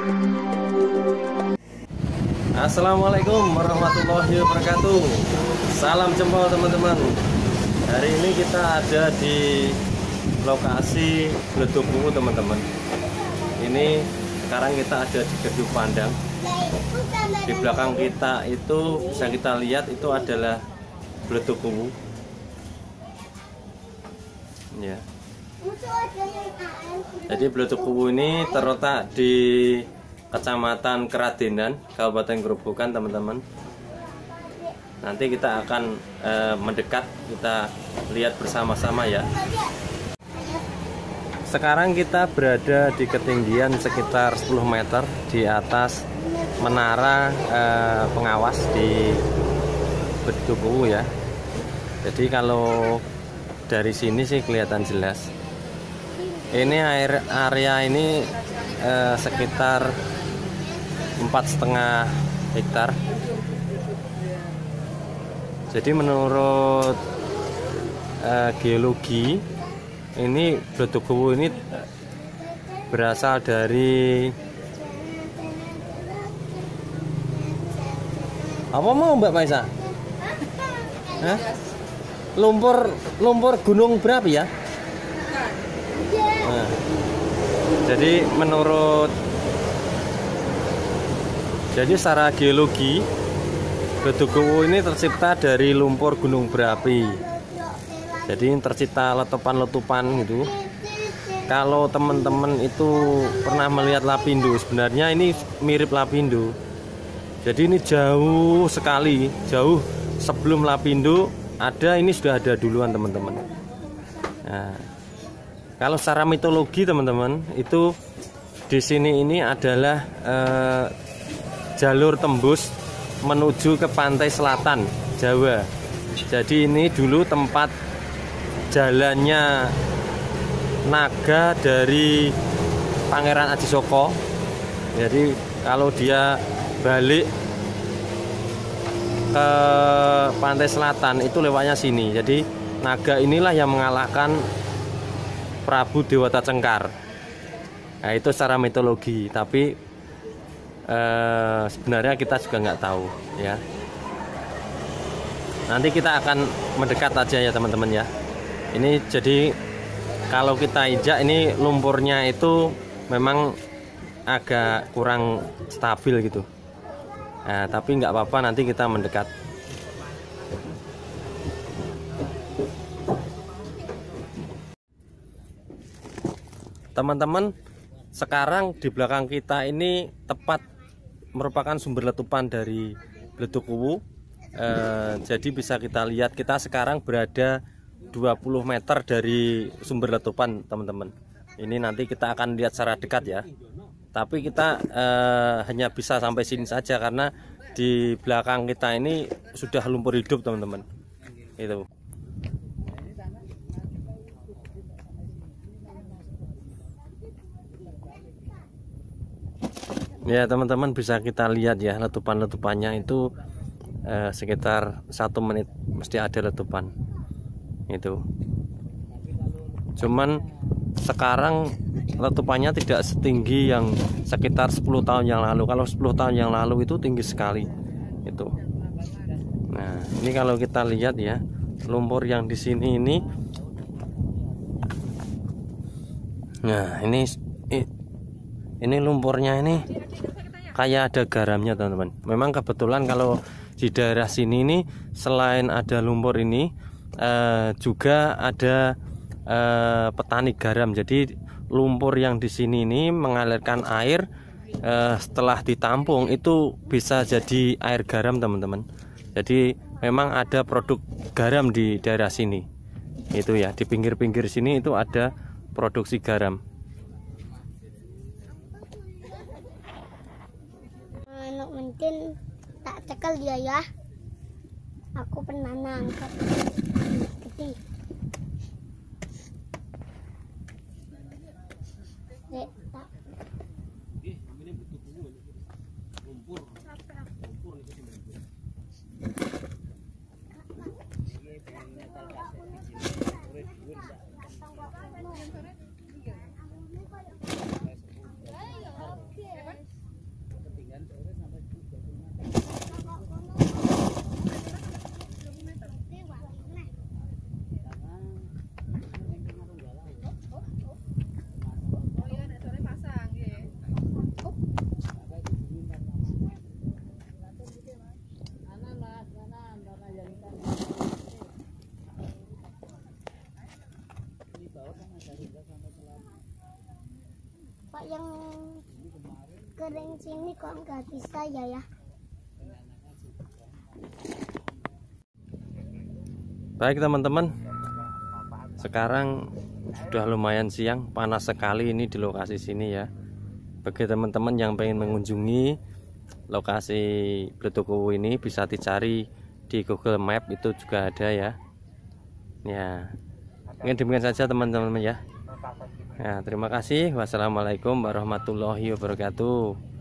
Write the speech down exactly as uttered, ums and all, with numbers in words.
Assalamualaikum warahmatullahi wabarakatuh. Salam jempol teman-teman. Hari ini kita ada di lokasi Bledug Kuwu teman-teman. Ini sekarang kita ada di Gedung Pandang. Di belakang kita itu bisa kita lihat itu adalah Bledug Kuwu. Ya. Jadi Bledug Kuwu ini terletak di Kecamatan Keradenan, Kabupaten Grobogan teman-teman. Nanti kita akan e, mendekat, kita lihat bersama-sama ya. Sekarang kita berada di ketinggian sekitar sepuluh meter di atas menara e, pengawas di Bledug Kuwu ya. Jadi kalau dari sini sih kelihatan jelas. Ini air area ini e, sekitar empat setengah hektar. Jadi menurut uh, geologi ini Bledug Kuwu ini berasal dari apa mau Mbak Maisa? Hah? Lumpur lumpur gunung berapi ya? Nah, jadi menurut Jadi secara geologi Bledug Kuwu ini tercipta dari lumpur gunung berapi. Jadi tercipta letupan-letupan gitu. Kalau teman-teman itu pernah melihat Lapindo, sebenarnya ini mirip Lapindo. Jadi ini jauh sekali, jauh sebelum Lapindo ada, ini sudah ada duluan teman-teman. Nah, kalau secara mitologi teman-teman itu di sini ini adalah eh, jalur tembus menuju ke pantai selatan Jawa. Jadi ini dulu tempat jalannya naga dari Pangeran Ajisoko. Jadi kalau dia balik ke pantai selatan itu lewatnya sini. Jadi naga inilah yang mengalahkan Prabu Dewata Cengkar. Nah itu secara mitologi, tapi Uh, sebenarnya kita juga nggak tahu ya. Nanti kita akan mendekat aja ya teman-teman ya. Ini jadi kalau kita injak ini lumpurnya itu memang agak kurang stabil gitu. Nah, tapi nggak apa-apa, nanti kita mendekat. Teman-teman, sekarang di belakang kita ini tepat merupakan sumber letupan dari Bledug Kuwu. E, jadi bisa kita lihat kita sekarang berada dua puluh meter dari sumber letupan teman-teman. Ini nanti kita akan lihat secara dekat ya. Tapi kita e, hanya bisa sampai sini saja karena di belakang kita ini sudah lumpur hidup teman-teman. Itu. Ya teman-teman, bisa kita lihat ya letupan-letupannya itu eh, sekitar satu menit mesti ada letupan itu. Cuman sekarang letupannya tidak setinggi yang sekitar sepuluh tahun yang lalu. Kalau sepuluh tahun yang lalu itu tinggi sekali itu. Nah ini kalau kita lihat ya lumpur yang di sini ini. Nah ini ini lumpurnya ini kayak ada garamnya teman-teman. Memang kebetulan kalau di daerah sini ini selain ada lumpur ini eh, juga ada eh, petani garam. Jadi lumpur yang di sini ini mengalirkan air, eh, setelah ditampung itu bisa jadi air garam teman-teman. Jadi memang ada produk garam di daerah sini. Itu ya, di pinggir-pinggir sini itu ada produksi garam. Mungkin tak cekel dia ya. Aku pernah nangkep gede. Dek, tak. kering sini kok nggak bisa ya ya. Baik teman-teman, sekarang sudah lumayan siang, panas sekali ini di lokasi sini ya. Bagi teman-teman yang pengen mengunjungi lokasi Blitukuwu ini bisa dicari di Google Map, itu juga ada ya. Ya, mungkin demikian saja teman-teman ya. Ya, terima kasih. Wassalamualaikum warahmatullahi wabarakatuh.